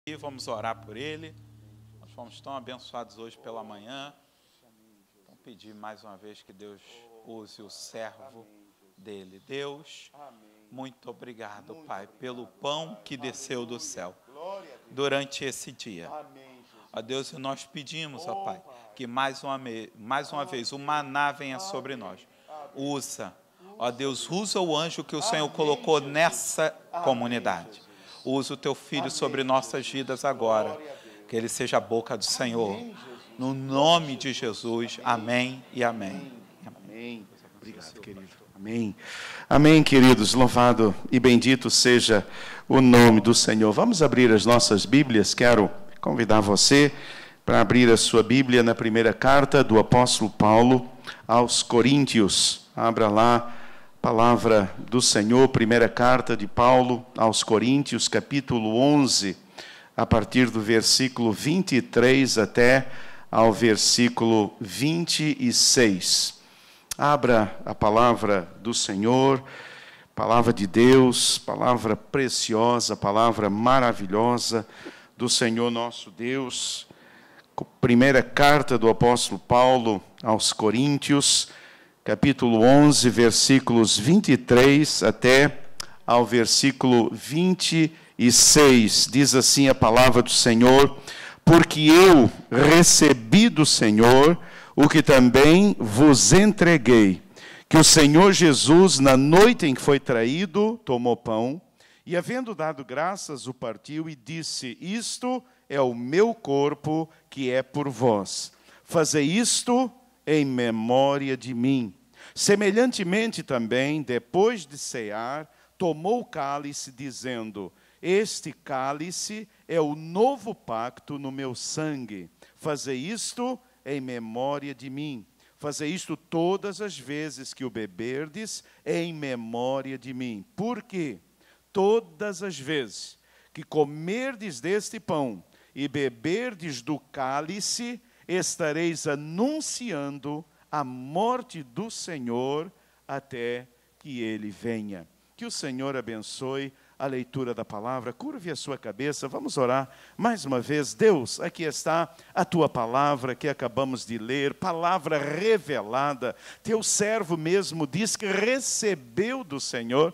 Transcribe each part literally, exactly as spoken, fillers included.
E vamos orar por ele. Nós fomos tão abençoados hoje pela manhã. Então, pedir mais uma vez que Deus use o servo dele. Deus, muito obrigado, Pai, pelo pão que desceu do céu durante esse dia. Ó Deus, nós pedimos, ó Pai, que mais uma, mais uma vez o maná venha sobre nós. Usa, ó Deus, usa o anjo que o Senhor colocou nessa comunidade. Usa o teu filho sobre nossas vidas agora. Que ele seja a boca do Senhor. No nome de Jesus. Amém e amém. Amém. Obrigado, querido. Amém. Amém, queridos. Louvado e bendito seja o nome do Senhor. Vamos abrir as nossas Bíblias. Quero convidar você para abrir a sua Bíblia na primeira carta do apóstolo Paulo aos Coríntios. Abra lá. Palavra do Senhor, primeira carta de Paulo aos Coríntios, capítulo onze, a partir do versículo vinte e três até ao versículo vinte e seis. Abra a palavra do Senhor, palavra de Deus, palavra preciosa, palavra maravilhosa do Senhor nosso Deus. Primeira carta do apóstolo Paulo aos Coríntios, capítulo onze, versículos vinte e três até ao versículo vinte e seis. Diz assim a palavra do Senhor: porque eu recebi do Senhor o que também vos entreguei, que o Senhor Jesus, na noite em que foi traído, tomou pão, e havendo dado graças, o partiu e disse: isto é o meu corpo, que é por vós. Fazei isto em memória de mim. Semelhantemente também, depois de cear, tomou o cálice, dizendo: este cálice é o novo pacto no meu sangue. Fazei isto em memória de mim. Fazei isto todas as vezes que o beberdes, em memória de mim. Porque todas as vezes que comerdes deste pão e beberdes do cálice, estareis anunciando a morte do Senhor até que ele venha. Que o Senhor abençoe a leitura da palavra. Curve a sua cabeça, vamos orar mais uma vez. Deus, aqui está a tua palavra que acabamos de ler, palavra revelada. Teu servo mesmo diz que recebeu do Senhor,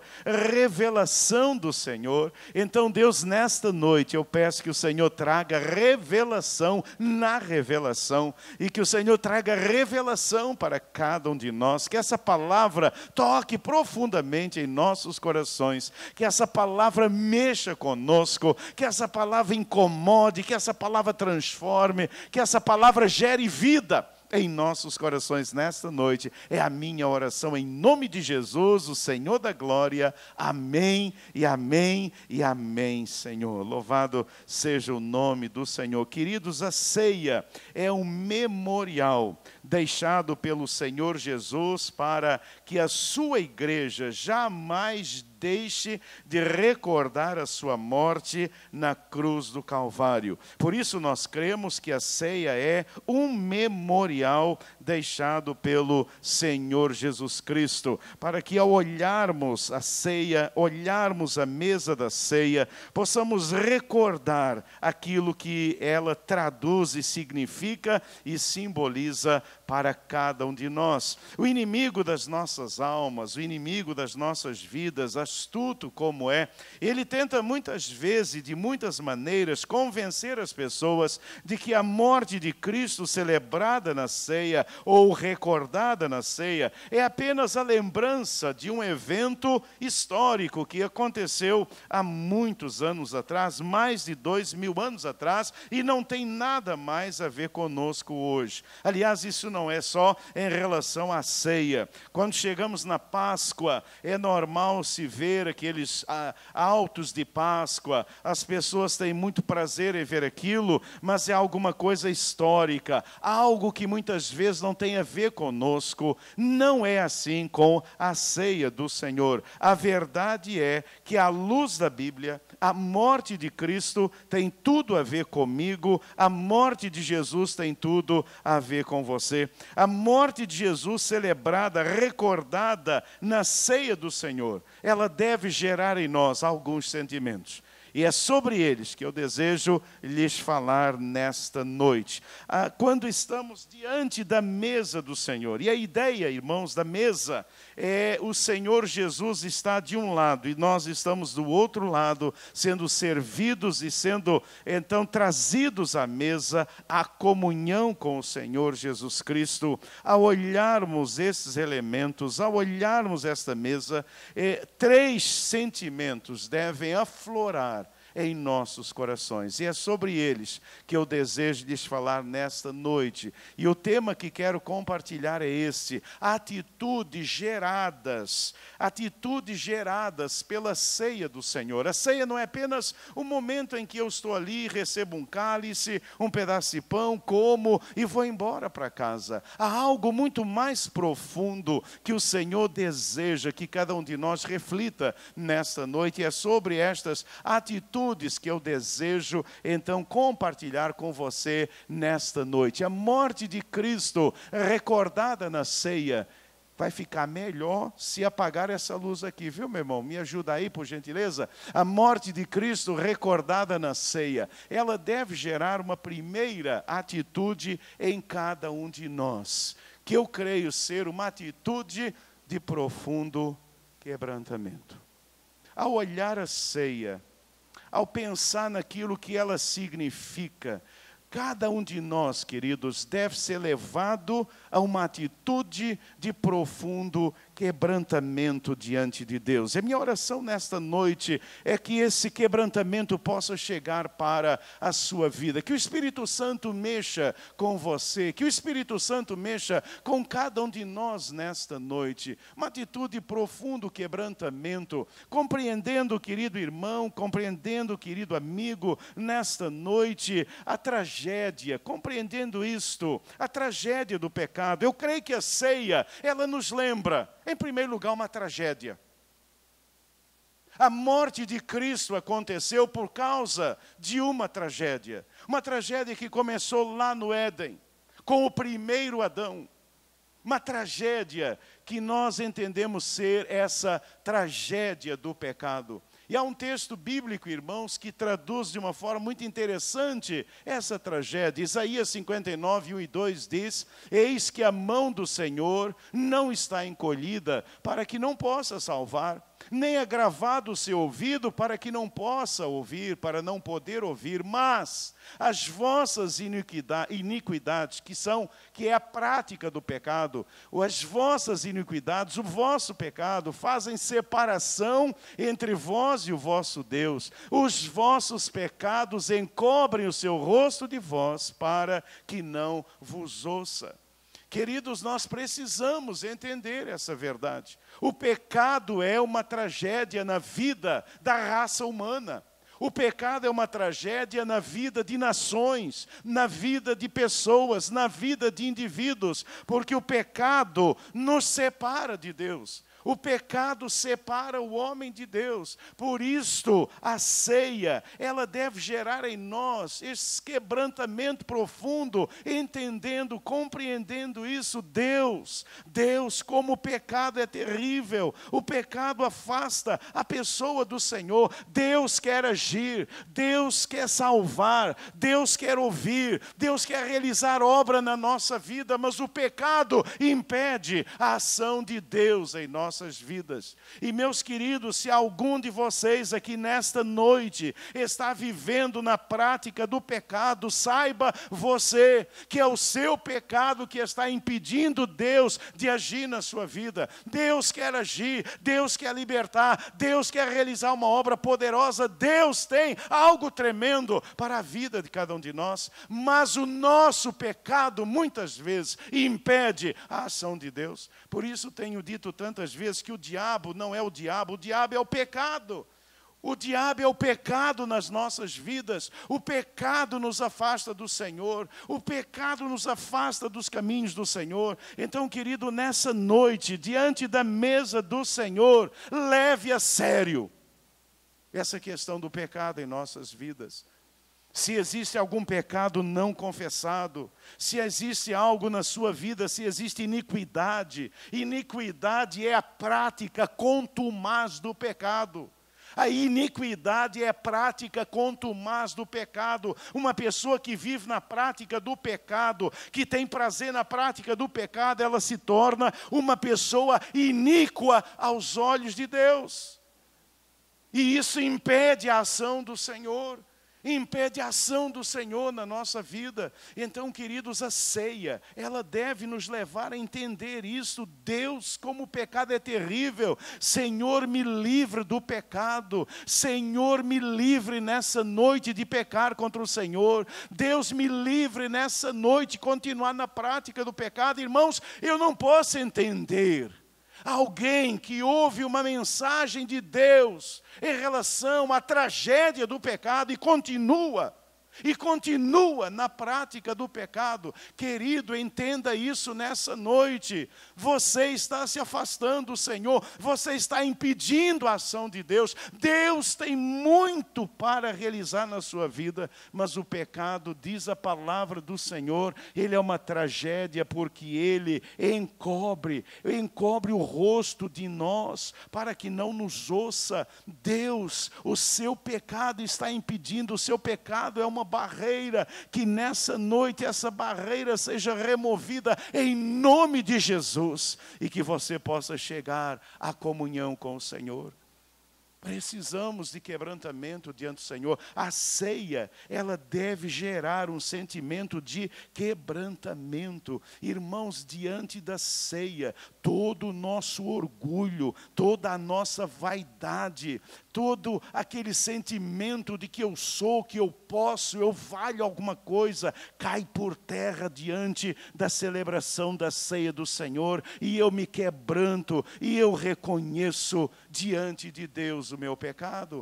revelação do Senhor. Então, Deus, nesta noite eu peço que o Senhor traga revelação na revelação, e que o Senhor traga revelação para cada um de nós, que essa palavra toque profundamente em nossos corações, que essa palavra palavra mexa conosco, que essa palavra incomode, que essa palavra transforme, que essa palavra gere vida em nossos corações nesta noite. É a minha oração em nome de Jesus, o Senhor da glória. Amém e amém e amém, Senhor. Louvado seja o nome do Senhor. Queridos, a ceia é um memorial deixado pelo Senhor Jesus para que a sua igreja jamais deixe de recordar a sua morte na cruz do Calvário. Por isso nós cremos que a ceia é um memorial deixado pelo Senhor Jesus Cristo, para que ao olharmos a ceia, olharmos a mesa da ceia, possamos recordar aquilo que ela traduz e significa e simboliza para cada um de nós. O inimigo das nossas almas, o inimigo das nossas vidas, astuto como é, ele tenta muitas vezes, de muitas maneiras, convencer as pessoas de que a morte de Cristo celebrada na ceia ou recordada na ceia é apenas a lembrança de um evento histórico que aconteceu há muitos anos atrás, mais de dois mil anos atrás, e não tem nada mais a ver conosco hoje. Aliás, isso não é só em relação à ceia. Quando chegamos na Páscoa, é normal se ver aqueles ah, altos de Páscoa, as pessoas têm muito prazer em ver aquilo, mas é alguma coisa histórica, algo que muitas vezes não tem a ver conosco. Não é assim com a ceia do Senhor. A verdade é que, à luz da Bíblia, a morte de Cristo tem tudo a ver comigo, a morte de Jesus tem tudo a ver com você. A morte de Jesus celebrada, recordada na ceia do Senhor, ela deve gerar em nós alguns sentimentos. E é sobre eles que eu desejo lhes falar nesta noite. Ah, quando estamos diante da mesa do Senhor, e a ideia, irmãos, da mesa é o Senhor Jesus está de um lado e nós estamos do outro lado, sendo servidos e sendo, então, trazidos à mesa, à comunhão com o Senhor Jesus Cristo. Ao olharmos esses elementos, ao olharmos esta mesa, eh, três sentimentos devem aflorar em nossos corações. E é sobre eles que eu desejo lhes falar nesta noite. E o tema que quero compartilhar é este: atitudes geradas, atitudes geradas pela ceia do Senhor. A ceia não é apenas o momento em que eu estou ali, recebo um cálice, um pedaço de pão, como e vou embora para casa. Há algo muito mais profundo que o Senhor deseja que cada um de nós reflita nesta noite. E é sobre estas atitudes que eu desejo, então, compartilhar com você nesta noite. A morte de Cristo, recordada na ceia, vai ficar melhor se apagar essa luz aqui, viu, meu irmão? Me ajuda aí, por gentileza. A morte de Cristo, recordada na ceia, ela deve gerar uma primeira atitude em cada um de nós, que eu creio ser uma atitude de profundo quebrantamento. Ao olhar a ceia, ao pensar naquilo que ela significa, cada um de nós, queridos, deve ser levado a uma atitude de profundo quebrantamento diante de Deus. E a minha oração nesta noite é que esse quebrantamento possa chegar para a sua vida, que o Espírito Santo mexa com você, que o Espírito Santo mexa com cada um de nós nesta noite. Uma atitude de profundo quebrantamento, compreendendo, querido irmão, compreendendo, querido amigo, nesta noite, a tragédia, compreendendo isto, a tragédia do pecado. Eu creio que a ceia, ela nos lembra, em primeiro lugar, uma tragédia. A morte de Cristo aconteceu por causa de uma tragédia. Uma tragédia que começou lá no Éden, com o primeiro Adão. Uma tragédia que nós entendemos ser essa tragédia do pecado. E há um texto bíblico, irmãos, que traduz de uma forma muito interessante essa tragédia. Isaías cinquenta e nove, um e dois diz: eis que a mão do Senhor não está encolhida para que não possa salvar, nem agravado o seu ouvido para que não possa ouvir, para não poder ouvir, mas as vossas iniquidades, que são, que é a prática do pecado, ou as vossas iniquidades, o vosso pecado, fazem separação entre vós e o vosso Deus. Os vossos pecados encobrem o seu rosto de vós, para que não vos ouça. Queridos, nós precisamos entender essa verdade. O pecado é uma tragédia na vida da raça humana. O pecado é uma tragédia na vida de nações, na vida de pessoas, na vida de indivíduos, porque o pecado nos separa de Deus. O pecado separa o homem de Deus. Por isto, a ceia, ela deve gerar em nós esse quebrantamento profundo, entendendo, compreendendo isso. Deus, Deus, como o pecado é terrível. O pecado afasta a pessoa do Senhor. Deus quer agir, Deus quer salvar, Deus quer ouvir, Deus quer realizar obra na nossa vida, mas o pecado impede a ação de Deus em nós. Nossas vidas. E meus queridos, se algum de vocês aqui nesta noite está vivendo na prática do pecado, saiba você que é o seu pecado que está impedindo Deus de agir na sua vida. Deus quer agir, Deus quer libertar, Deus quer realizar uma obra poderosa, Deus tem algo tremendo para a vida de cada um de nós, mas o nosso pecado muitas vezes impede a ação de Deus. Por isso tenho dito tantas vezes que o diabo não é o diabo, o diabo é o pecado. O diabo é o pecado nas nossas vidas. O pecado nos afasta do Senhor. O pecado nos afasta dos caminhos do Senhor. Então, querido, nessa noite, diante da mesa do Senhor, leve a sério essa questão do pecado em nossas vidas. Se existe algum pecado não confessado, se existe algo na sua vida, se existe iniquidade, iniquidade é a prática contumaz do pecado. A iniquidade é prática contumaz do pecado. Uma pessoa que vive na prática do pecado, que tem prazer na prática do pecado, ela se torna uma pessoa iníqua aos olhos de Deus. E isso impede a ação do Senhor. Impede a ação do Senhor na nossa vida. Então, queridos, a ceia, ela deve nos levar a entender isso. Deus, como o pecado é terrível. Senhor, me livre do pecado. Senhor, me livre nessa noite de pecar contra o Senhor. Deus, me livre nessa noite de continuar na prática do pecado. Irmãos, eu não posso entender alguém que ouve uma mensagem de Deus em relação à tragédia do pecado e continua, e continua na prática do pecado. Querido, entenda isso nessa noite. Você está se afastando do Senhor, você está impedindo a ação de Deus. Deus tem muito para realizar na sua vida, mas o pecado, diz a palavra do Senhor, ele é uma tragédia porque ele encobre, encobre o rosto de nós, para que não nos ouça. Deus, o seu pecado está impedindo, o seu pecado é uma barreira, que nessa noite essa barreira seja removida em nome de Jesus, e que você possa chegar à comunhão com o Senhor. Precisamos de quebrantamento diante do Senhor. A ceia, ela deve gerar um sentimento de quebrantamento. Irmãos, diante da ceia, todo o nosso orgulho, toda a nossa vaidade, todo aquele sentimento de que eu sou, que eu posso, eu valho alguma coisa, cai por terra diante da celebração da ceia do Senhor, e eu me quebranto, e eu reconheço diante de Deus o meu pecado.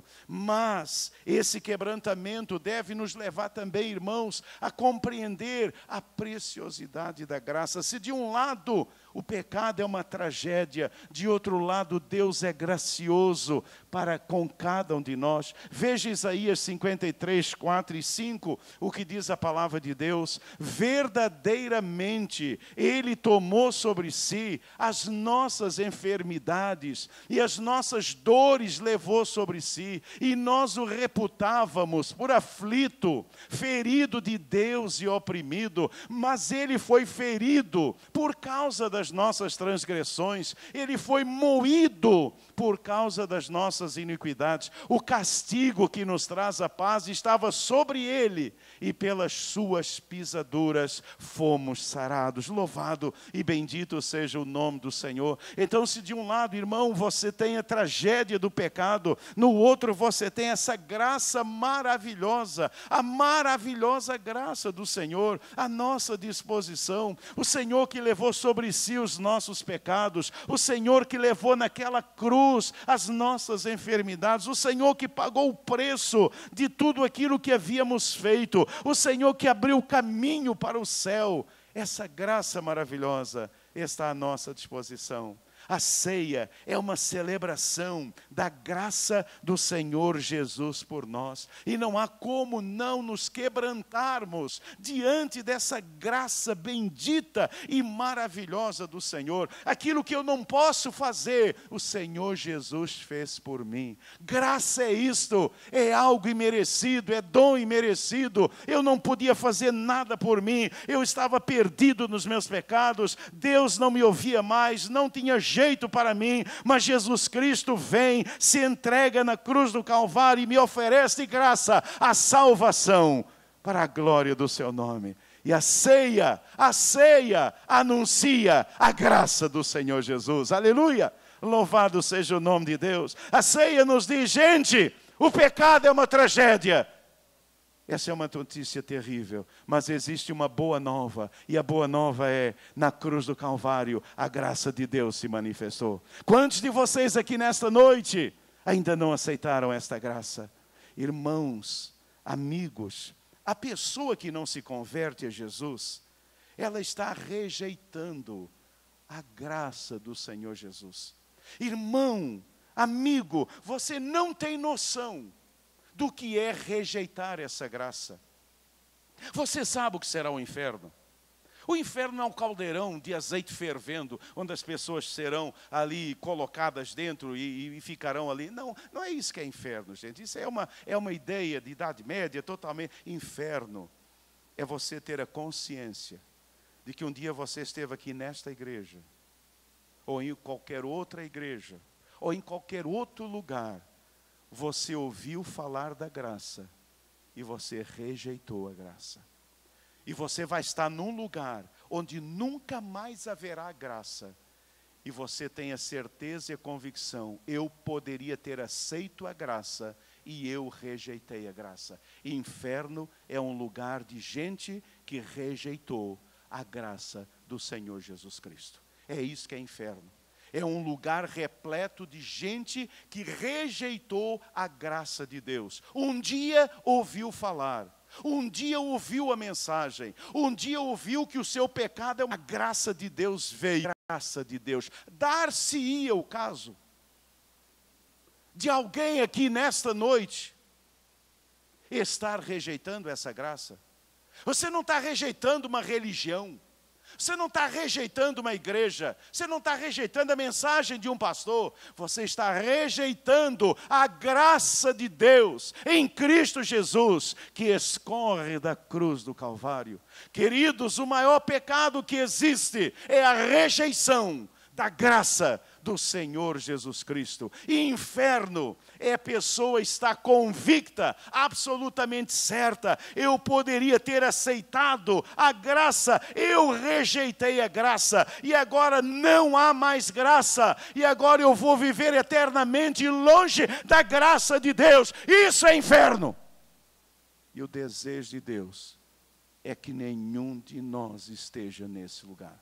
Mas esse quebrantamento deve nos levar também, irmãos, a compreender a preciosidade da graça. Se de um lado o pecado é uma tragédia, de outro lado Deus é gracioso para com cada um de nós. Veja Isaías cinquenta e três, quatro e cinco, o que diz a palavra de Deus: verdadeiramente Ele tomou sobre si as nossas enfermidades e as nossas dores levou sobre si, e nós o reputávamos por aflito, ferido de Deus e oprimido, mas Ele foi ferido por causa das nossas transgressões, Ele foi moído por causa das nossas iniquidades. O castigo que nos traz a paz estava sobre Ele, e pelas suas pisaduras fomos sarados. Louvado e bendito seja o nome do Senhor. Então, se de um lado, irmão, você tem a tragédia do pecado, no outro você tem essa graça maravilhosa, a maravilhosa graça do Senhor à nossa disposição. O Senhor que levou sobre si os nossos pecados, o Senhor que levou naquela cruz as nossas enfermidades, o Senhor que pagou o preço de tudo aquilo que havíamos feito, o Senhor que abriu o caminho para o céu. Essa graça maravilhosa está à nossa disposição. A ceia é uma celebração da graça do Senhor Jesus por nós. E não há como não nos quebrantarmos diante dessa graça bendita e maravilhosa do Senhor. Aquilo que eu não posso fazer, o Senhor Jesus fez por mim. Graça é isto, é algo imerecido, é dom imerecido. Eu não podia fazer nada por mim, eu estava perdido nos meus pecados, Deus não me ouvia mais, não tinha jeito para mim, mas Jesus Cristo vem, se entrega na cruz do Calvário e me oferece graça, a salvação, para a glória do seu nome. E a ceia, a ceia anuncia a graça do Senhor Jesus. Aleluia! Louvado seja o nome de Deus. A ceia nos diz: gente, o pecado é uma tragédia. Essa é uma notícia terrível, mas existe uma boa nova, e a boa nova é, na cruz do Calvário, a graça de Deus se manifestou. Quantos de vocês aqui nesta noite ainda não aceitaram esta graça? Irmãos, amigos, a pessoa que não se converte a Jesus, ela está rejeitando a graça do Senhor Jesus. Irmão, amigo, você não tem noção do que é rejeitar essa graça. Você sabe o que será o inferno? O inferno é um caldeirão de azeite fervendo, onde as pessoas serão ali colocadas dentro e, e ficarão ali. Não, não é isso que é inferno, gente. Isso é uma, é uma ideia de Idade Média totalmente. Inferno é você ter a consciência de que um dia você esteve aqui nesta igreja, ou em qualquer outra igreja, ou em qualquer outro lugar, você ouviu falar da graça e você rejeitou a graça. E você vai estar num lugar onde nunca mais haverá graça. E você tem a certeza e a convicção, eu poderia ter aceito a graça e eu rejeitei a graça. E inferno é um lugar de gente que rejeitou a graça do Senhor Jesus Cristo. É isso que é inferno. É um lugar repleto de gente que rejeitou a graça de Deus. Um dia ouviu falar. Um dia ouviu a mensagem, um dia ouviu que o seu pecado é uma graça de Deus veio, graça de Deus. Dar-se-ia o caso de alguém aqui nesta noite estar rejeitando essa graça. Você não está rejeitando uma religião, você não está rejeitando uma igreja, você não está rejeitando a mensagem de um pastor, você está rejeitando a graça de Deus em Cristo Jesus, que escorre da cruz do Calvário. Queridos, o maior pecado que existe é a rejeição da graça do Senhor Jesus Cristo. E inferno é a pessoa estar convicta, absolutamente certa, eu poderia ter aceitado a graça, eu rejeitei a graça, e agora não há mais graça, e agora eu vou viver eternamente longe da graça de Deus. Isso é inferno. E o desejo de Deus é que nenhum de nós esteja nesse lugar.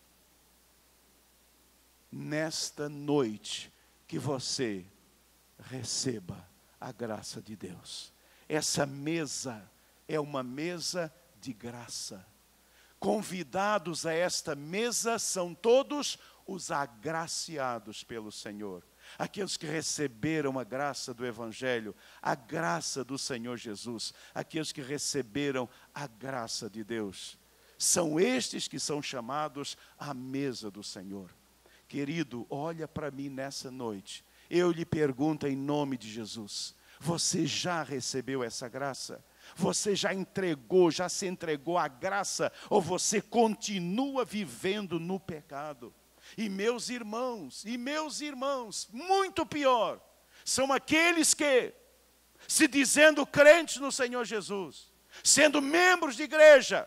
Nesta noite, que você receba a graça de Deus. Essa mesa é uma mesa de graça. Convidados a esta mesa são todos os agraciados pelo Senhor. Aqueles que receberam a graça do Evangelho, a graça do Senhor Jesus. Aqueles que receberam a graça de Deus. São estes que são chamados à mesa do Senhor. Querido, olha para mim nessa noite. Eu lhe pergunto em nome de Jesus. Você já recebeu essa graça? Você já entregou, já se entregou à graça? Ou você continua vivendo no pecado? E meus irmãos, e meus irmãos, muito pior, são aqueles que, se dizendo crentes no Senhor Jesus, sendo membros de igreja,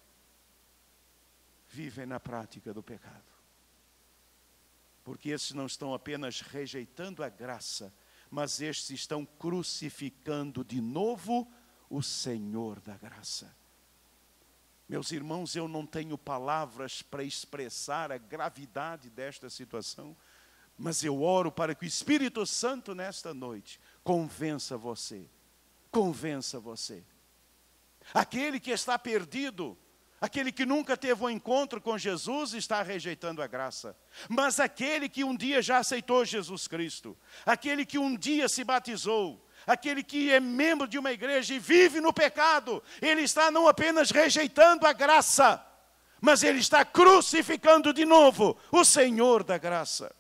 vivem na prática do pecado. Porque esses não estão apenas rejeitando a graça, mas estes estão crucificando de novo o Senhor da graça. Meus irmãos, eu não tenho palavras para expressar a gravidade desta situação, mas eu oro para que o Espírito Santo nesta noite convença você, convença você. Aquele que está perdido, aquele que nunca teve um encontro com Jesus está rejeitando a graça. Mas aquele que um dia já aceitou Jesus Cristo, aquele que um dia se batizou, aquele que é membro de uma igreja e vive no pecado, ele está não apenas rejeitando a graça, mas ele está crucificando de novo o Senhor da graça.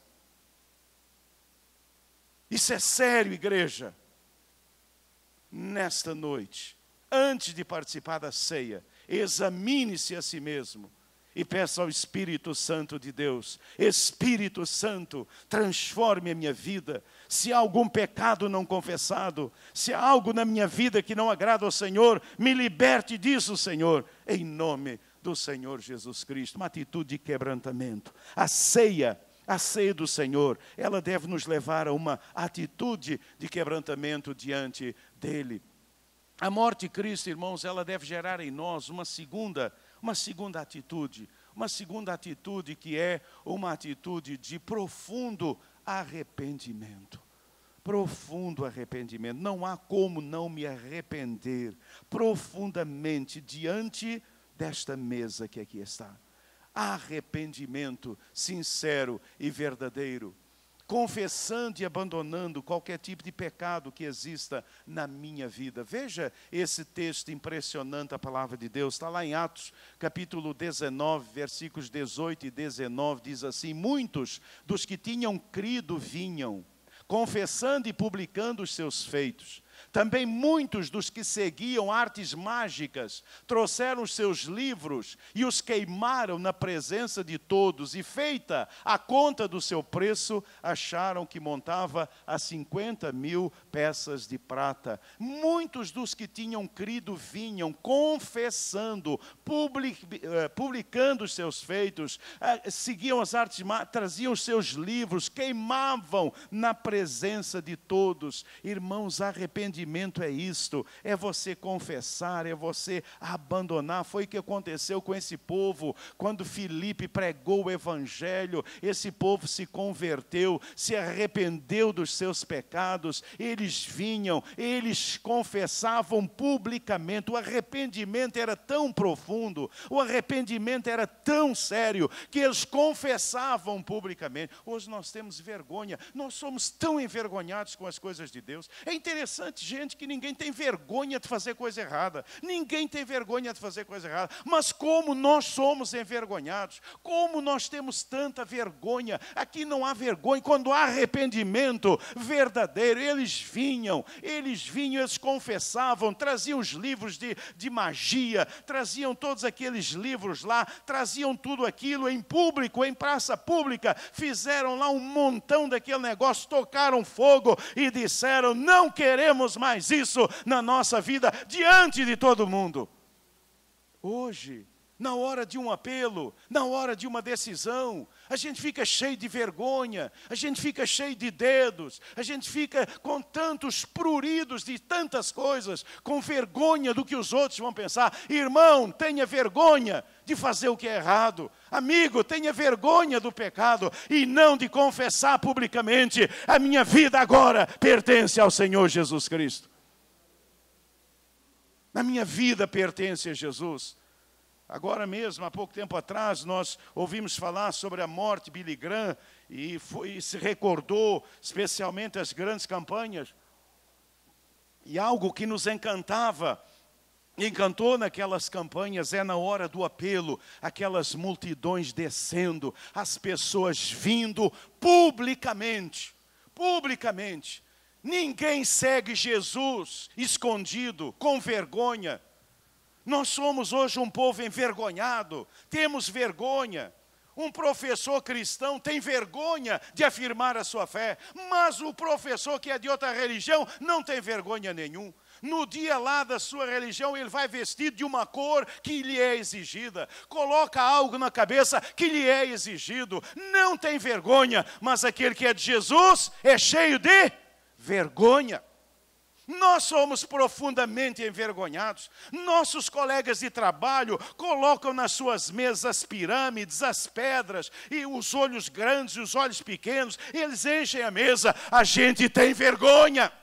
Isso é sério, igreja. Nesta noite, antes de participar da ceia, examine-se a si mesmo e peça ao Espírito Santo de Deus: Espírito Santo, transforme a minha vida. Se há algum pecado não confessado, se há algo na minha vida que não agrada ao Senhor, me liberte disso, Senhor, em nome do Senhor Jesus Cristo. Uma atitude de quebrantamento. A ceia, a ceia do Senhor, ela deve nos levar a uma atitude de quebrantamento diante dEle. A morte de Cristo, irmãos, ela deve gerar em nós uma segunda, uma segunda atitude. Uma segunda atitude que é uma atitude de profundo arrependimento. Profundo arrependimento. Não há como não me arrepender profundamente diante desta mesa que aqui está. Arrependimento sincero e verdadeiro. confessando e abandonando qualquer tipo de pecado que exista na minha vida. Veja esse texto impressionante, a palavra de Deus, está lá em Atos, capítulo dezenove, versículos dezoito e dezenove, diz assim: muitos dos que tinham crido vinham, confessando e publicando os seus feitos. Também muitos dos que seguiam artes mágicas trouxeram os seus livros e os queimaram na presença de todos, e feita a conta do seu preço, acharam que montava a cinquenta mil peças de prata. Muitos dos que tinham crido vinham confessando, public, publicando os seus feitos, seguiam as artes mágicas, traziam os seus livros, queimavam na presença de todos. Irmãos, arrependimento é isto, é você confessar, é você abandonar. Foi o que aconteceu com esse povo, quando Filipe pregou o evangelho, esse povo se converteu, se arrependeu dos seus pecados, eles vinham, eles confessavam publicamente. O arrependimento era tão profundo, o arrependimento era tão sério, que eles confessavam publicamente. Hoje nós temos vergonha, nós somos tão envergonhados com as coisas de Deus. É interessante, gente, que ninguém tem vergonha de fazer coisa errada. Ninguém tem vergonha de fazer coisa errada. Mas como nós somos envergonhados, como nós temos tanta vergonha. Aqui não há vergonha. Quando há arrependimento verdadeiro, eles vinham, eles vinham, eles confessavam, traziam os livros de, de magia, traziam todos aqueles livros lá, traziam tudo aquilo em público, em praça pública, fizeram lá um montão daquele negócio, tocaram fogo e disseram: não queremos mais isso na nossa vida, diante de todo mundo. Hoje, na hora de um apelo, na hora de uma decisão, a gente fica cheio de vergonha, a gente fica cheio de dedos, a gente fica com tantos pruridos de tantas coisas, com vergonha do que os outros vão pensar. Irmão, tenha vergonha de fazer o que é errado. Amigo, tenha vergonha do pecado e não de confessar publicamente: a minha vida agora pertence ao Senhor Jesus Cristo. A minha vida pertence a Jesus. Agora mesmo, há pouco tempo atrás, nós ouvimos falar sobre a morte de Billy Graham e, foi, e se recordou especialmente as grandes campanhas. E algo que nos encantava, encantou naquelas campanhas, é na hora do apelo, aquelas multidões descendo, as pessoas vindo publicamente, publicamente. Ninguém segue Jesus escondido, com vergonha. Nós somos hoje um povo envergonhado, temos vergonha. Um professor cristão tem vergonha de afirmar a sua fé, mas o professor que é de outra religião não tem vergonha nenhuma. No dia lá da sua religião, ele vai vestido de uma cor que lhe é exigida, coloca algo na cabeça que lhe é exigido, não tem vergonha, mas aquele que é de Jesus é cheio de vergonha. Nós somos profundamente envergonhados. Nossos colegas de trabalho colocam nas suas mesas as pirâmides, as pedras, e os olhos grandes e os olhos pequenos, eles enchem a mesa. A gente tem vergonha.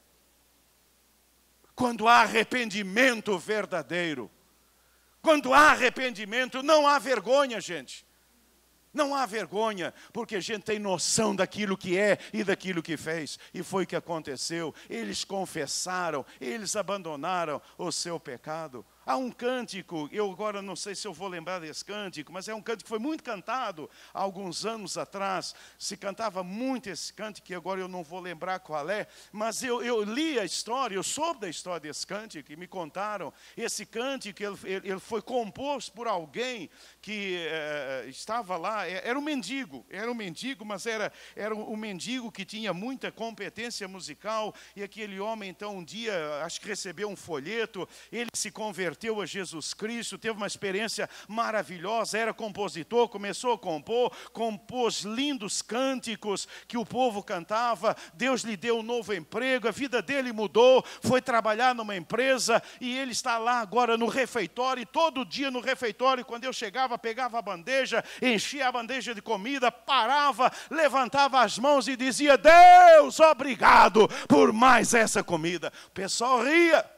Quando há arrependimento verdadeiro, quando há arrependimento, não há vergonha, gente. Não há vergonha, porque a gente tem noção daquilo que é e daquilo que fez. E foi o que aconteceu. Eles confessaram, eles abandonaram o seu pecado. Há um cântico, eu agora não sei se eu vou lembrar desse cântico, mas é um cântico que foi muito cantado há alguns anos atrás. Se cantava muito esse cântico, que agora eu não vou lembrar qual é, mas eu, eu li a história, eu soube da história desse cântico, e me contaram. Esse cântico, ele, ele foi composto por alguém que eh, estava lá, era um mendigo, era um mendigo, mas era, era um mendigo que tinha muita competência musical, e aquele homem, então, um dia, acho que recebeu um folheto, ele se converteu a Jesus Cristo, teve uma experiência maravilhosa, era compositor, começou a compor, compôs lindos cânticos que o povo cantava, Deus lhe deu um novo emprego, a vida dele mudou, foi trabalhar numa empresa, e ele está lá agora no refeitório, e todo dia no refeitório, quando eu chegava, pegava a bandeja, enchia a bandeja de comida, parava, levantava as mãos e dizia: Deus, obrigado por mais essa comida. O pessoal ria.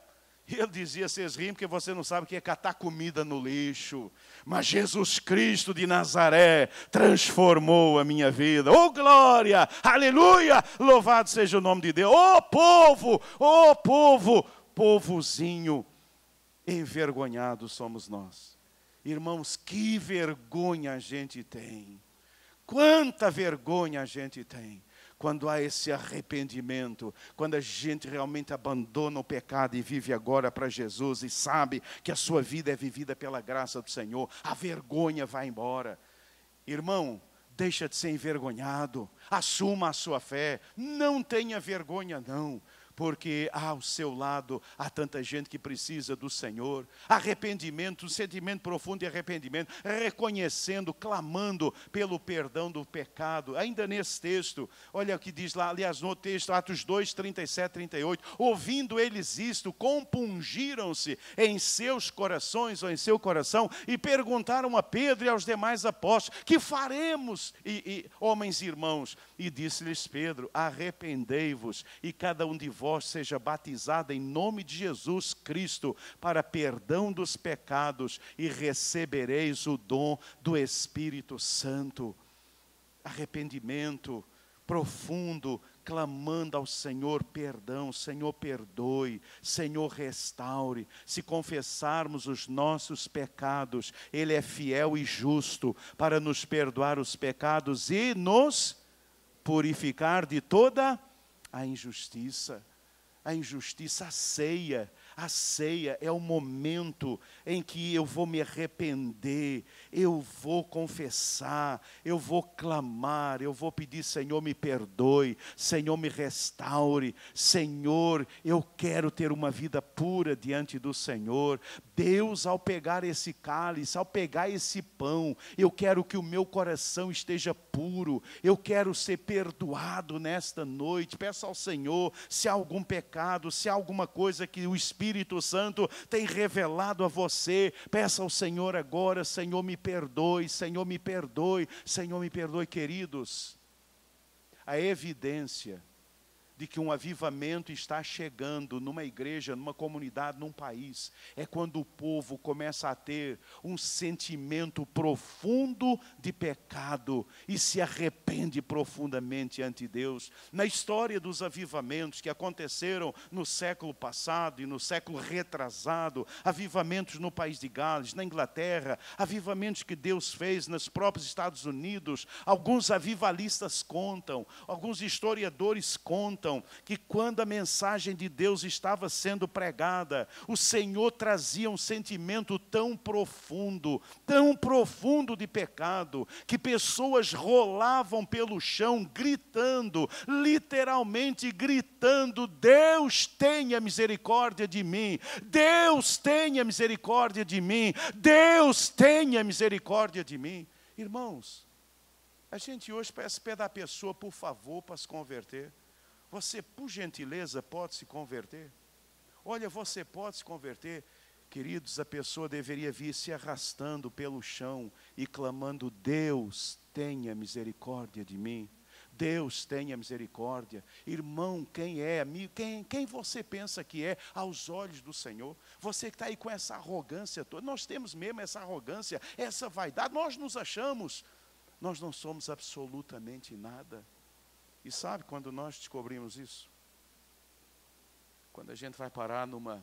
E ele dizia, vocês riem porque você não sabe o que é catar comida no lixo. Mas Jesus Cristo de Nazaré transformou a minha vida. Oh, glória! Aleluia! Louvado seja o nome de Deus. Oh, povo! Oh, povo! Povozinho envergonhado somos nós. Irmãos, que vergonha a gente tem. Quanta vergonha a gente tem. Quando há esse arrependimento, quando a gente realmente abandona o pecado e vive agora para Jesus e sabe que a sua vida é vivida pela graça do Senhor, a vergonha vai embora. Irmão, deixa de ser envergonhado, assuma a sua fé, não tenha vergonha não. Porque ao seu lado há tanta gente que precisa do Senhor. Arrependimento, um sentimento profundo de arrependimento, reconhecendo, clamando pelo perdão do pecado. Ainda nesse texto, olha o que diz lá, aliás, no texto, Atos dois, trinta e sete, trinta e oito. Ouvindo eles isto, compungiram-se em seus corações, ou em seu coração, e perguntaram a Pedro e aos demais apóstolos, que faremos, e, e, homens e irmãos? E disse-lhes Pedro, arrependei-vos, e cada um de vós seja batizado em nome de Jesus Cristo para perdão dos pecados e recebereis o dom do Espírito Santo. Arrependimento profundo, clamando ao Senhor perdão. Senhor, perdoe, Senhor, restaure. Se confessarmos os nossos pecados, Ele é fiel e justo para nos perdoar os pecados e nos purificar de toda a injustiça. A injustiça, a ceia, a ceia é o momento em que eu vou me arrepender, eu vou confessar, eu vou clamar, eu vou pedir, Senhor, me perdoe, Senhor, me restaure, Senhor, eu quero ter uma vida pura diante do Senhor. Deus, ao pegar esse cálice, ao pegar esse pão, eu quero que o meu coração esteja puro, eu quero ser perdoado nesta noite. Peça ao Senhor, se há algum pecado, se há alguma coisa que o Espírito Santo tem revelado a você, peça ao Senhor agora, Senhor, me perdoe, Senhor, me perdoe, Senhor, me perdoe, queridos. A evidência de que um avivamento está chegando numa igreja, numa comunidade, num país, é quando o povo começa a ter um sentimento profundo de pecado e se arrepende profundamente ante Deus. Na história dos avivamentos que aconteceram no século passado e no século retrasado, avivamentos no país de Gales, na Inglaterra, avivamentos que Deus fez nos próprios Estados Unidos, alguns avivalistas contam, alguns historiadores contam, que quando a mensagem de Deus estava sendo pregada, o Senhor trazia um sentimento tão profundo, tão profundo de pecado, que pessoas rolavam pelo chão gritando, literalmente gritando, Deus tenha misericórdia de mim, Deus tenha misericórdia de mim, Deus tenha misericórdia de mim. Irmãos, a gente hoje parece pedir à pessoa, por favor, para se converter. Você, por gentileza, pode se converter? Olha, você pode se converter. Queridos, a pessoa deveria vir se arrastando pelo chão e clamando, Deus tenha misericórdia de mim. Deus tenha misericórdia. Irmão, quem é? Quem, quem você pensa que é aos olhos do Senhor? Você que está aí com essa arrogância toda. Nós temos mesmo essa arrogância, essa vaidade. Nós nos achamos. Nós não somos absolutamente nada. E sabe quando nós descobrimos isso? Quando a gente vai parar numa,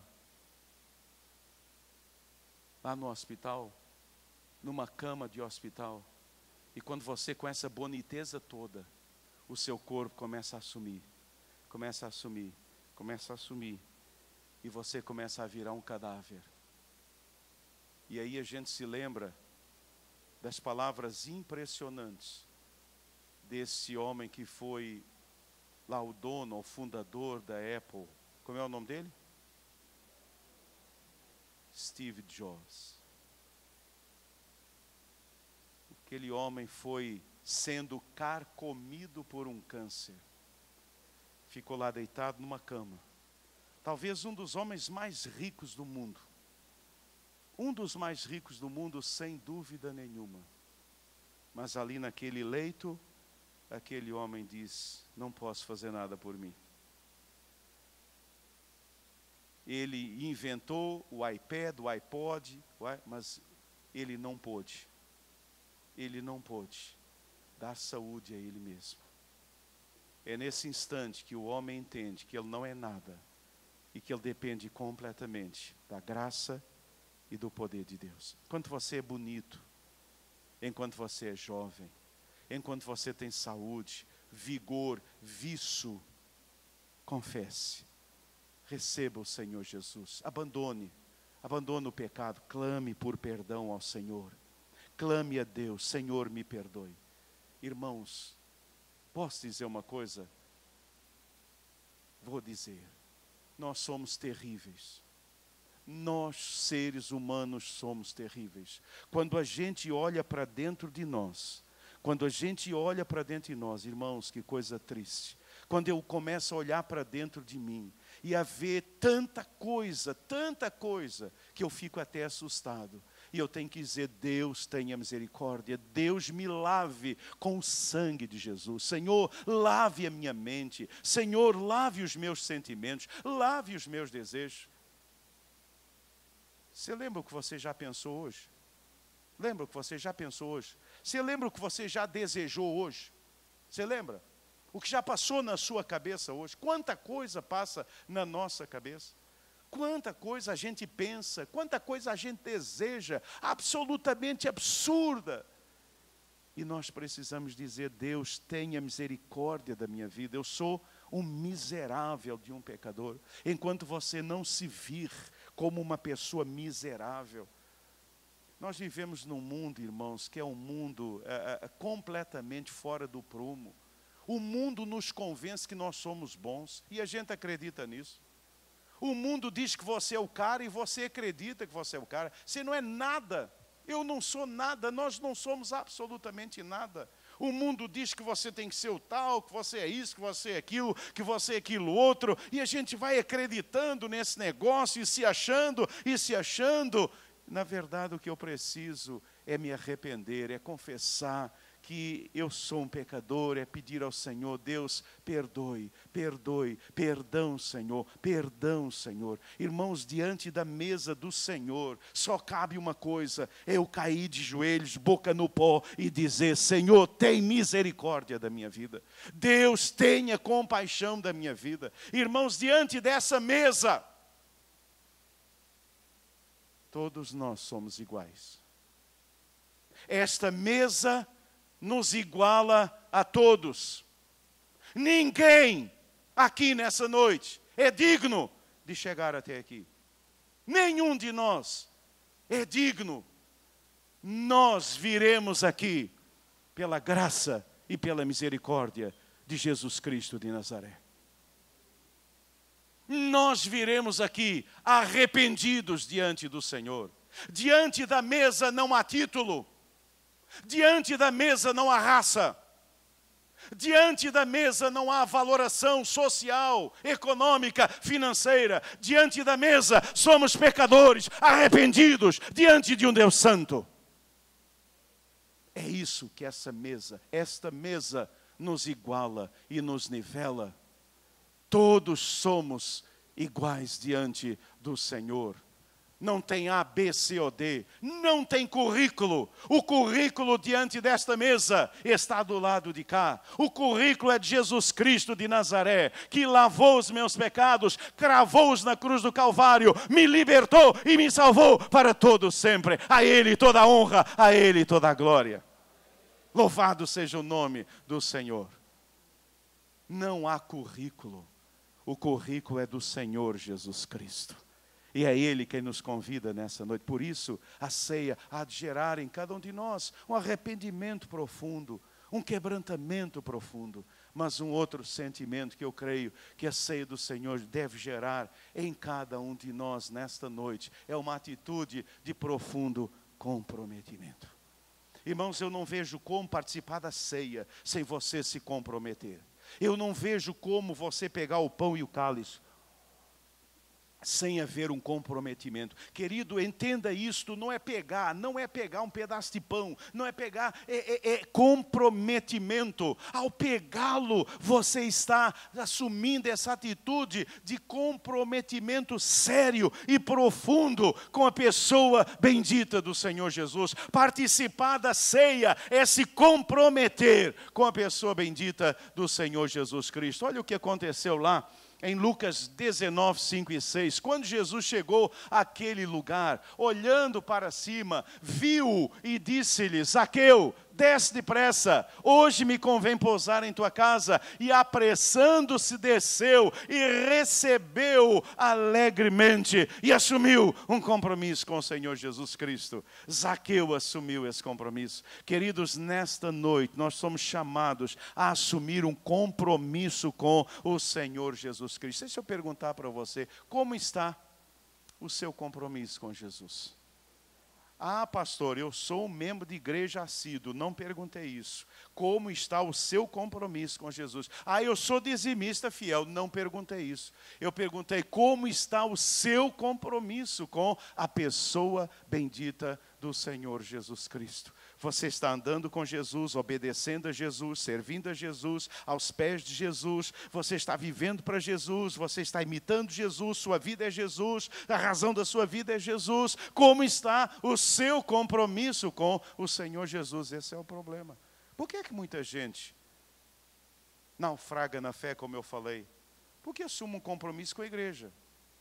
lá no hospital, numa cama de hospital, e quando você com essa boniteza toda, o seu corpo começa a assumir, começa a assumir, começa a assumir, e você começa a virar um cadáver. E aí a gente se lembra das palavras impressionantes desse homem que foi lá o dono, o fundador da Apple. Como é o nome dele? Steve Jobs. Aquele homem foi sendo carcomido por um câncer. Ficou lá deitado numa cama. Talvez um dos homens mais ricos do mundo. Um dos mais ricos do mundo, sem dúvida nenhuma. Mas ali naquele leito, aquele homem diz, não posso fazer nada por mim. ele inventou o iPad, o iPod, mas ele não pôde. Ele não pôde dar saúde a ele mesmo. É nesse instante que o homem entende que ele não é nada e que ele depende completamente da graça e do poder de Deus. Enquanto você é bonito, enquanto você é jovem, enquanto você tem saúde, vigor, viço, confesse, receba o Senhor Jesus, abandone, abandone o pecado, clame por perdão ao Senhor, clame a Deus, Senhor, me perdoe. Irmãos, posso dizer uma coisa? Vou dizer, nós somos terríveis. Nós, seres humanos, somos terríveis. Quando a gente olha para dentro de nós, quando a gente olha para dentro de nós, irmãos, que coisa triste. Quando eu começo a olhar para dentro de mim e a ver tanta coisa, tanta coisa, que eu fico até assustado. E eu tenho que dizer, Deus tenha misericórdia, Deus me lave com o sangue de Jesus. Senhor, lave a minha mente. Senhor, lave os meus sentimentos, lave os meus desejos. Você lembra o que você já pensou hoje? Lembra o que você já pensou hoje? Você lembra o que você já desejou hoje? Você lembra? O que já passou na sua cabeça hoje? Quanta coisa passa na nossa cabeça? Quanta coisa a gente pensa, quanta coisa a gente deseja, absolutamente absurda. E nós precisamos dizer, Deus, tenha misericórdia da minha vida. Eu sou um miserável de um pecador. Enquanto você não se vir como uma pessoa miserável. Nós vivemos num mundo, irmãos, que é um mundo é, é, completamente fora do prumo. O mundo nos convence que nós somos bons e a gente acredita nisso. O mundo diz que você é o cara e você acredita que você é o cara. Você não é nada. Eu não sou nada. Nós não somos absolutamente nada. O mundo diz que você tem que ser o tal, que você é isso, que você é aquilo, que você é aquilo outro. E a gente vai acreditando nesse negócio e se achando e se achando. Na verdade, o que eu preciso é me arrepender, é confessar que eu sou um pecador, é pedir ao Senhor, Deus, perdoe, perdoe, perdão, Senhor, perdão, Senhor. Irmãos, diante da mesa do Senhor, só cabe uma coisa, eu cair de joelhos, boca no pó e dizer, Senhor, tem misericórdia da minha vida. Deus, tenha compaixão da minha vida. Irmãos, diante dessa mesa, todos nós somos iguais. Esta mesa nos iguala a todos. Ninguém aqui nessa noite é digno de chegar até aqui. Nenhum de nós é digno. Nós viremos aqui pela graça e pela misericórdia de Jesus Cristo de Nazaré. Nós viremos aqui arrependidos diante do Senhor. Diante da mesa não há título. Diante da mesa não há raça. Diante da mesa não há valoração social, econômica, financeira. Diante da mesa somos pecadores, arrependidos, diante de um Deus santo. É isso que essa mesa, esta mesa nos iguala e nos nivela. Todos somos iguais diante do Senhor. Não tem A, B, C ou D. Não tem currículo. O currículo diante desta mesa está do lado de cá. O currículo é de Jesus Cristo de Nazaré, que lavou os meus pecados, cravou-os na cruz do Calvário, me libertou e me salvou para todo sempre. A Ele toda a honra, a Ele toda a glória. Louvado seja o nome do Senhor. Não há currículo. O currículo é do Senhor Jesus Cristo. E é Ele quem nos convida nessa noite. Por isso, a ceia há de gerar em cada um de nós um arrependimento profundo, um quebrantamento profundo, mas um outro sentimento que eu creio que a ceia do Senhor deve gerar em cada um de nós nesta noite. É uma atitude de profundo comprometimento. Irmãos, eu não vejo como participar da ceia sem você se comprometer. Eu não vejo como você pegar o pão e o cálice sem haver um comprometimento. Querido, entenda isto, não é pegar, não é pegar um pedaço de pão, não é pegar, é, é, é comprometimento. Ao pegá-lo, você está assumindo essa atitude de comprometimento sério e profundo com a pessoa bendita do Senhor Jesus. Participar da ceia é se comprometer com a pessoa bendita do Senhor Jesus Cristo. Olha o que aconteceu lá em Lucas dezenove, cinco e seis, quando Jesus chegou àquele lugar, olhando para cima, viu e disse-lhe: Zaqueu, desce depressa, hoje me convém pousar em tua casa. E apressando-se desceu e recebeu alegremente e assumiu um compromisso com o Senhor Jesus Cristo. Zaqueu assumiu esse compromisso. Queridos, nesta noite nós somos chamados a assumir um compromisso com o Senhor Jesus Cristo. Deixa eu perguntar para você, como está o seu compromisso com Jesus? Ah, pastor, eu sou um membro de igreja assíduo. Não perguntei isso. Como está o seu compromisso com Jesus? Ah, eu sou dizimista fiel. Não perguntei isso. Eu perguntei como está o seu compromisso com a pessoa bendita do Senhor Jesus Cristo. Você está andando com Jesus, obedecendo a Jesus, servindo a Jesus, aos pés de Jesus. Você está vivendo para Jesus, você está imitando Jesus, sua vida é Jesus, a razão da sua vida é Jesus. Como está o seu compromisso com o Senhor Jesus? Esse é o problema. Por que é que muita gente naufraga na fé, como eu falei? Porque assume um compromisso com a igreja.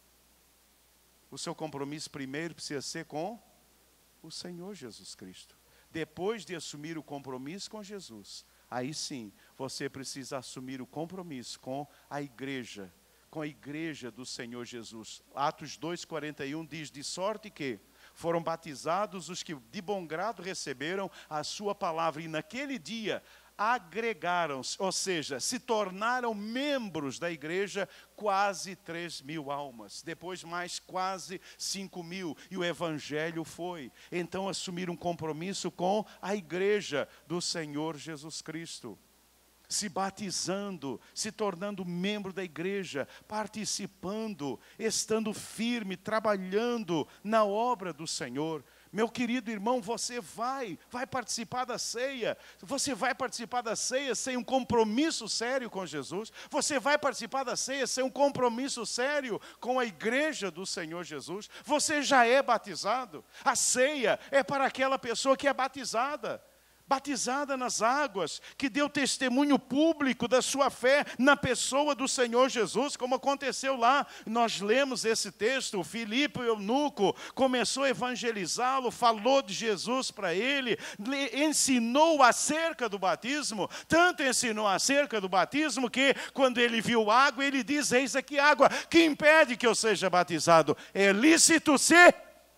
O seu compromisso primeiro precisa ser com o Senhor Jesus Cristo. Depois de assumir o compromisso com Jesus, aí sim, você precisa assumir o compromisso com a igreja, com a igreja do Senhor Jesus. Atos dois, quarenta e um diz: de sorte que foram batizados os que de bom grado receberam a sua palavra, e naquele dia agregaram-se, ou seja, se tornaram membros da igreja, quase três mil almas, depois mais quase cinco mil, e o evangelho foi. Então assumiram um compromisso com a igreja do Senhor Jesus Cristo, se batizando, se tornando membro da igreja, participando, estando firme, trabalhando na obra do Senhor. Meu querido irmão, você vai, vai participar da ceia. Você vai participar da ceia sem um compromisso sério com Jesus. Você vai participar da ceia sem um compromisso sério com a igreja do Senhor Jesus. Você já é batizado. A ceia é para aquela pessoa que é batizada. Batizada nas águas, que deu testemunho público da sua fé na pessoa do Senhor Jesus, como aconteceu lá. Nós lemos esse texto, Filipe, o eunuco, começou a evangelizá-lo, falou de Jesus para ele, ensinou acerca do batismo, tanto ensinou acerca do batismo, que quando ele viu água, ele diz: eis aqui água, que impede que eu seja batizado? É lícito se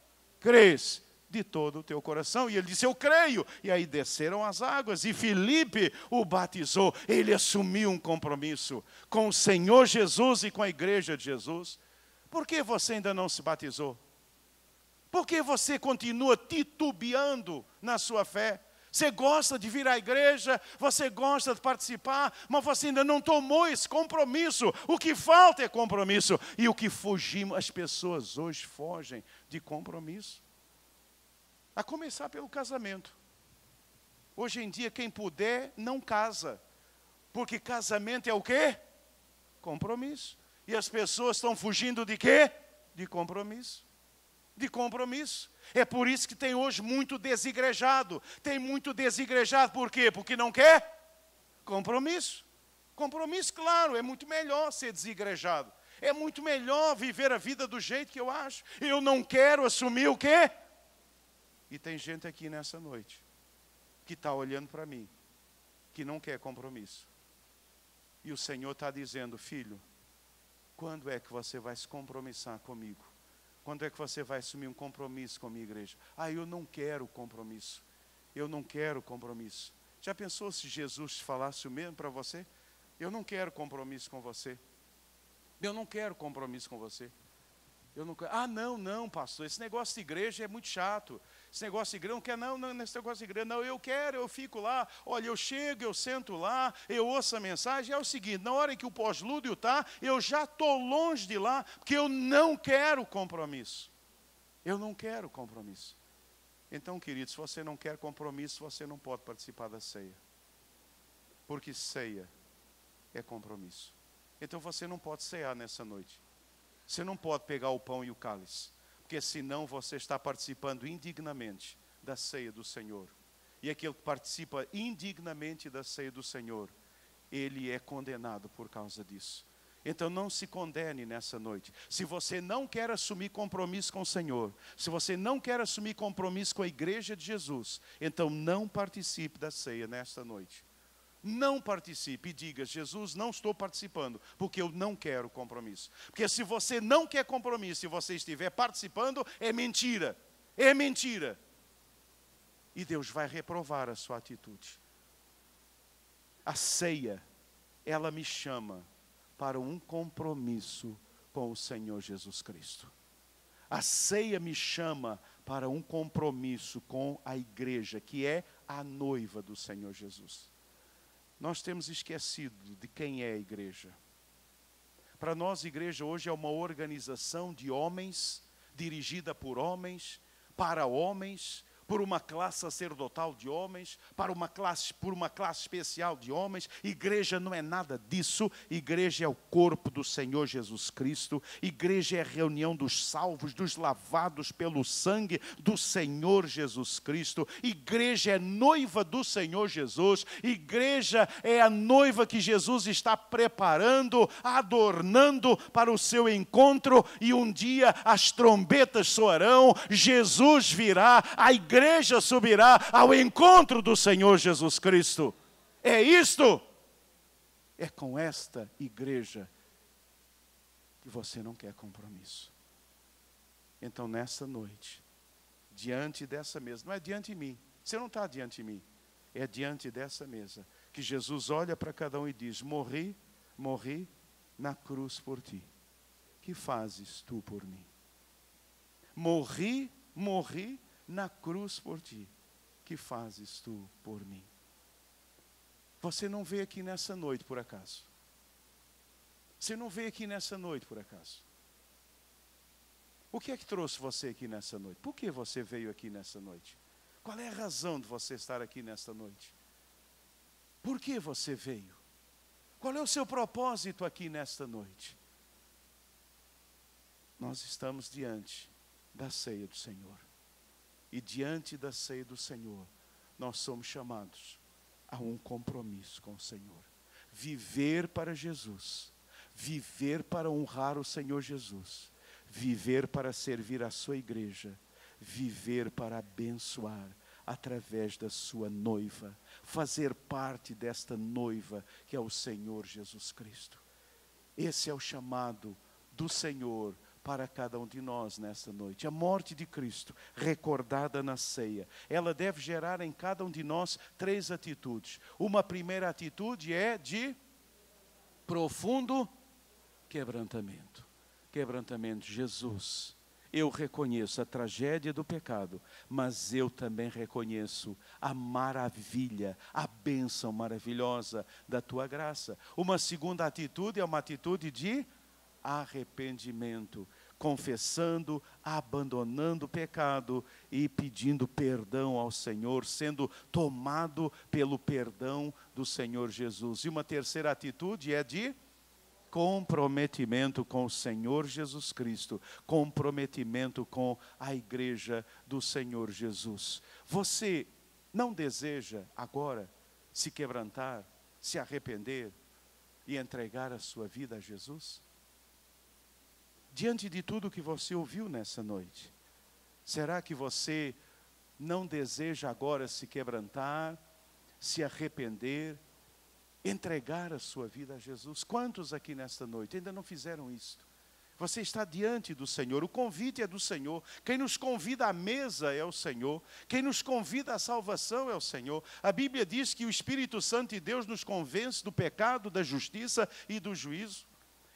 crês de todo o teu coração. E ele disse: eu creio. E aí desceram as águas, e Filipe o batizou. Ele assumiu um compromisso com o Senhor Jesus e com a igreja de Jesus. Por que você ainda não se batizou? Por que você continua titubeando na sua fé? Você gosta de vir à igreja, você gosta de participar, mas você ainda não tomou esse compromisso. O que falta é compromisso. E o que fugimos, as pessoas hoje fogem de compromisso. A começar pelo casamento. Hoje em dia, quem puder, não casa. Porque casamento é o quê? Compromisso. E as pessoas estão fugindo de quê? De compromisso. De compromisso. É por isso que tem hoje muito desigrejado. Tem muito desigrejado, por quê? Porque não quer compromisso. Compromisso, claro, é muito melhor ser desigrejado. É muito melhor viver a vida do jeito que eu acho. Eu não quero assumir o quê? E tem gente aqui nessa noite que está olhando para mim, que não quer compromisso. E o Senhor está dizendo: filho, quando é que você vai se compromissar comigo? Quando é que você vai assumir um compromisso com a minha igreja? Ah, eu não quero compromisso. Eu não quero compromisso. Já pensou se Jesus falasse o mesmo para você? Eu não quero compromisso com você. Eu não quero compromisso com você. Eu não quero. Ah, não, não, pastor, esse negócio de igreja é muito chato. Esse negócio de igreja, não quer, não, não, nesse negócio de igreja, não, eu quero, eu fico lá, olha, eu chego, eu sento lá, eu ouço a mensagem, é o seguinte, na hora que o pós-lúdio está, eu já estou longe de lá, porque eu não quero compromisso. Eu não quero compromisso. Então, querido, se você não quer compromisso, você não pode participar da ceia. Porque ceia é compromisso. Então, você não pode cear nessa noite. Você não pode pegar o pão e o cálice. Porque senão você está participando indignamente da ceia do Senhor. E aquele que participa indignamente da ceia do Senhor, ele é condenado por causa disso. Então não se condene nessa noite. Se você não quer assumir compromisso com o Senhor, se você não quer assumir compromisso com a igreja de Jesus, então não participe da ceia nesta noite. Não participe e diga, Jesus, não estou participando, porque eu não quero compromisso. Porque se você não quer compromisso e você estiver participando, é mentira, é mentira. E Deus vai reprovar a sua atitude. A ceia, ela me chama para um compromisso com o Senhor Jesus Cristo. A ceia me chama para um compromisso com a igreja, que é a noiva do Senhor Jesus. Nós temos esquecido de quem é a igreja. Para nós, a igreja hoje é uma organização de homens, dirigida por homens, para homens, por uma classe sacerdotal de homens, para uma classe, por uma classe especial de homens. Igreja não é nada disso. Igreja é o corpo do Senhor Jesus Cristo. Igreja é a reunião dos salvos, dos lavados pelo sangue do Senhor Jesus Cristo. Igreja é noiva do Senhor Jesus. Igreja é a noiva que Jesus está preparando, adornando para o seu encontro. E um dia as trombetas soarão, Jesus virá, a igreja A igreja subirá ao encontro do Senhor Jesus Cristo. É isto. É com esta igreja que você não quer compromisso. Então, nessa noite, diante dessa mesa, não é diante de mim, você não está diante de mim, é diante dessa mesa, que Jesus olha para cada um e diz, morri, morri na cruz por ti. Que fazes tu por mim? Morri, morri na cruz por ti, que fazes tu por mim? Você não veio aqui nessa noite por acaso. Você não veio aqui nessa noite por acaso. O que é que trouxe você aqui nessa noite? Por que você veio aqui nessa noite? Qual é a razão de você estar aqui nessa noite? Por que você veio? Qual é o seu propósito aqui nesta noite? Nós estamos diante da ceia do Senhor. E diante da ceia do Senhor, nós somos chamados a um compromisso com o Senhor. Viver para Jesus, viver para honrar o Senhor Jesus, viver para servir a sua igreja, viver para abençoar através da sua noiva, fazer parte desta noiva que é o Senhor Jesus Cristo. Esse é o chamado do Senhor para cada um de nós nesta noite. A morte de Cristo, recordada na ceia, ela deve gerar em cada um de nós três atitudes. Uma primeira atitude é de profundo quebrantamento. Quebrantamento, Jesus, eu reconheço a tragédia do pecado, mas eu também reconheço a maravilha, a bênção maravilhosa da tua graça. Uma segunda atitude é uma atitude de arrependimento, confessando, abandonando o pecado e pedindo perdão ao Senhor, sendo tomado pelo perdão do Senhor Jesus. E uma terceira atitude é de comprometimento com o Senhor Jesus Cristo, comprometimento com a igreja do Senhor Jesus. Você não deseja agora se quebrantar, se arrepender e entregar a sua vida a Jesus? Diante de tudo que você ouviu nessa noite, será que você não deseja agora se quebrantar, se arrepender, entregar a sua vida a Jesus? Quantos aqui nesta noite ainda não fizeram isto? Você está diante do Senhor, o convite é do Senhor. Quem nos convida à mesa é o Senhor. Quem nos convida à salvação é o Senhor. A Bíblia diz que o Espírito Santo de Deus nos convence do pecado, da justiça e do juízo.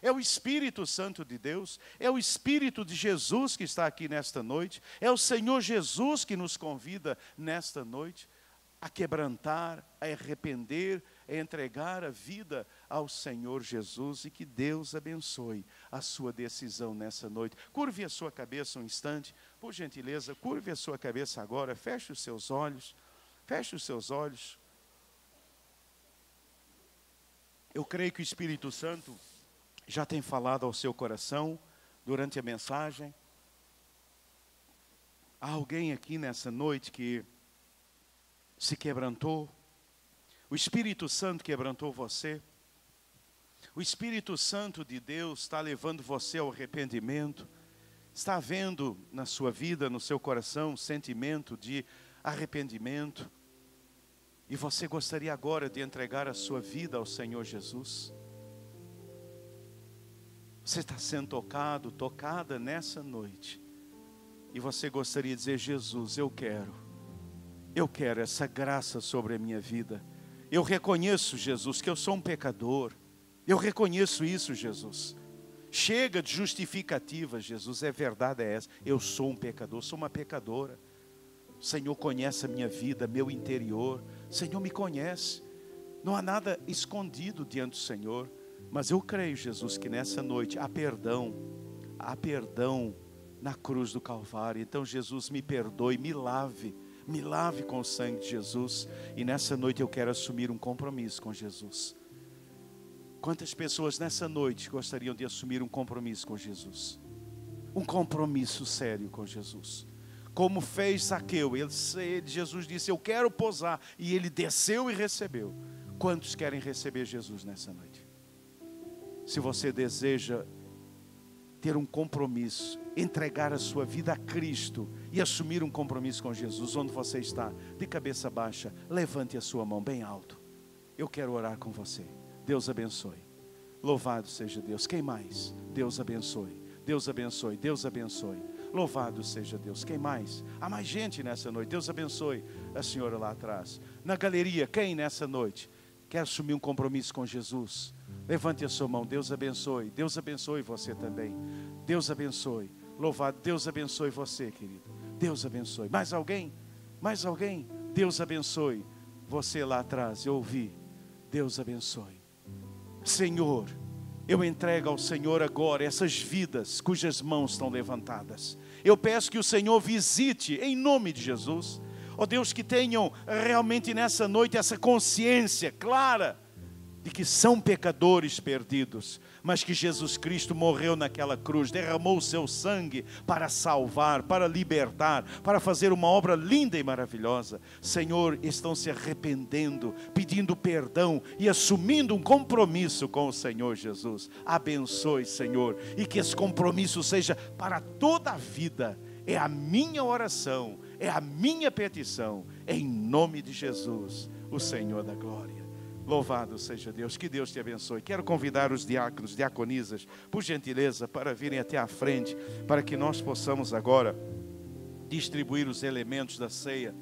É o Espírito Santo de Deus, é o Espírito de Jesus que está aqui nesta noite, é o Senhor Jesus que nos convida nesta noite a quebrantar, a arrepender, a entregar a vida ao Senhor Jesus, e que Deus abençoe a sua decisão nessa noite. Curve a sua cabeça um instante, por gentileza, curve a sua cabeça agora, feche os seus olhos, feche os seus olhos. Eu creio que o Espírito Santo já tem falado ao seu coração durante a mensagem. Há alguém aqui nessa noite que se quebrantou. O Espírito Santo quebrantou você. O Espírito Santo de Deus está levando você ao arrependimento. Está havendo na sua vida, no seu coração, um sentimento de arrependimento. E você gostaria agora de entregar a sua vida ao Senhor Jesus. Você está sendo tocado, tocada nessa noite. E você gostaria de dizer: Jesus, eu quero. Eu quero essa graça sobre a minha vida. Eu reconheço, Jesus, que eu sou um pecador. Eu reconheço isso, Jesus. Chega de justificativa, Jesus. É verdade, é essa. Eu sou um pecador, sou uma pecadora. O Senhor conhece a minha vida, meu interior. O Senhor me conhece. Não há nada escondido diante do Senhor. Mas eu creio, Jesus, que nessa noite há perdão, há perdão na cruz do Calvário. Então, Jesus, me perdoe, me lave, me lave com o sangue de Jesus. E nessa noite eu quero assumir um compromisso com Jesus. Quantas pessoas nessa noite gostariam de assumir um compromisso com Jesus? Um compromisso sério com Jesus. Como fez Zaqueu, ele, Jesus disse: eu quero posar. E ele desceu e recebeu. Quantos querem receber Jesus nessa noite? Se você deseja ter um compromisso, entregar a sua vida a Cristo e assumir um compromisso com Jesus, onde você está, de cabeça baixa, levante a sua mão bem alto. Eu quero orar com você. Deus abençoe. Louvado seja Deus. Quem mais? Deus abençoe. Deus abençoe. Deus abençoe. Louvado seja Deus. Quem mais? Há mais gente nessa noite. Deus abençoe a senhora lá atrás. Na galeria, quem nessa noite quer assumir um compromisso com Jesus? Levante a sua mão. Deus abençoe. Deus abençoe você também. Deus abençoe. Louvado. Deus abençoe você, querido. Deus abençoe. Mais alguém? Mais alguém? Deus abençoe você lá atrás. Eu ouvi. Deus abençoe. Senhor, eu entrego ao Senhor agora essas vidas cujas mãos estão levantadas. Eu peço que o Senhor visite em nome de Jesus. Ó Deus, que tenham realmente nessa noite essa consciência clara de que são pecadores perdidos, mas que Jesus Cristo morreu naquela cruz, derramou o seu sangue para salvar, para libertar, para fazer uma obra linda e maravilhosa. Senhor, estão se arrependendo, pedindo perdão e assumindo um compromisso com o Senhor Jesus. Abençoe, Senhor, e que esse compromisso seja para toda a vida. É a minha oração, é a minha petição, em nome de Jesus, o Senhor da glória. Louvado seja Deus, que Deus te abençoe. Quero convidar os diáconos, diaconisas, por gentileza, para virem até à frente, para que nós possamos agora distribuir os elementos da ceia.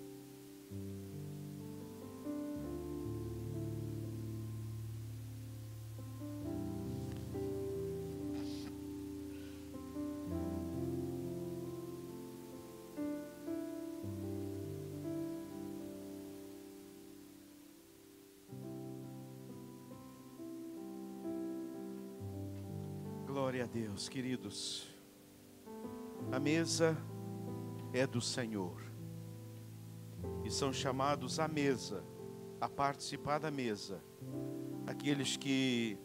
Glória a Deus, queridos. A mesa é do Senhor. E são chamados à mesa, a participar da mesa, aqueles que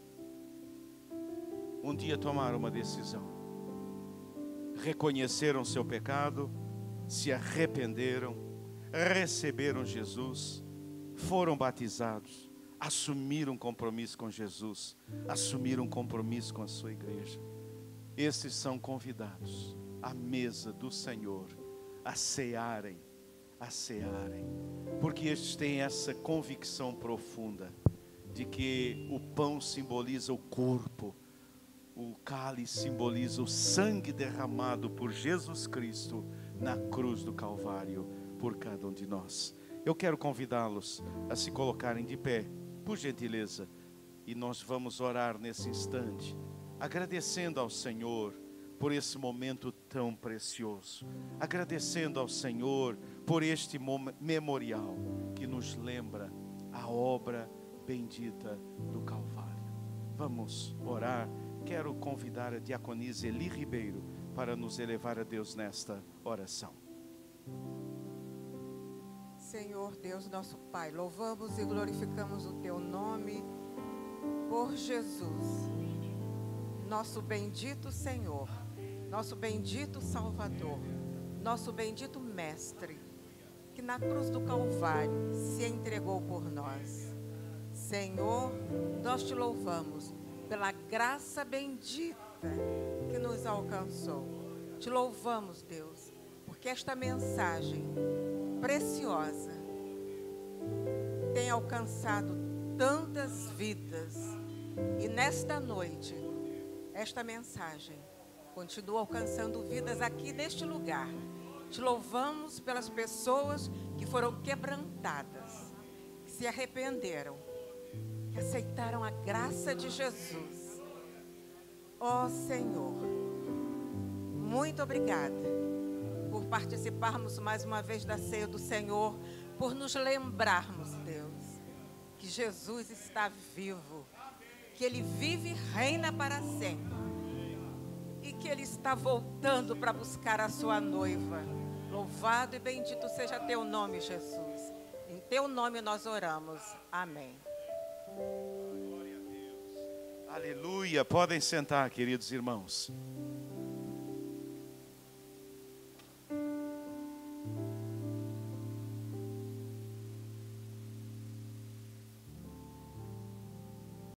um dia tomaram uma decisão, reconheceram seu pecado, se arrependeram, receberam Jesus, foram batizados, assumiram um compromisso com Jesus, assumiram um compromisso com a sua igreja. Esses são convidados à mesa do Senhor, a cearem, a cearem, porque estes têm essa convicção profunda de que o pão simboliza o corpo, o cálice simboliza o sangue derramado por Jesus Cristo na cruz do Calvário por cada um de nós. Eu quero convidá-los a se colocarem de pé, por gentileza, E nós vamos orar nesse instante, agradecendo ao Senhor por esse momento tão precioso, agradecendo ao Senhor por este memorial que nos lembra a obra bendita do Calvário. Vamos orar. Quero convidar a diaconisa Eli Ribeiro para nos elevar a Deus nesta oração. Senhor Deus, nosso Pai, louvamos e glorificamos o Teu nome por Jesus, nosso bendito Senhor, nosso bendito Salvador, nosso bendito Mestre, que na cruz do Calvário se entregou por nós. Senhor, nós Te louvamos pela graça bendita que nos alcançou. Te louvamos, Deus, porque esta mensagem preciosa tem alcançado tantas vidas. E nesta noite, esta mensagem continua alcançando vidas aqui neste lugar. Te louvamos pelas pessoas que foram quebrantadas, que se arrependeram, que aceitaram a graça de Jesus. Ó Senhor, muito obrigada por participarmos mais uma vez da ceia do Senhor, por nos lembrarmos, Deus, que Jesus está vivo, que Ele vive e reina para sempre, e que Ele está voltando para buscar a sua noiva. Louvado e bendito seja Teu nome, Jesus. Em Teu nome nós oramos. Amém. Aleluia. Podem sentar, queridos irmãos.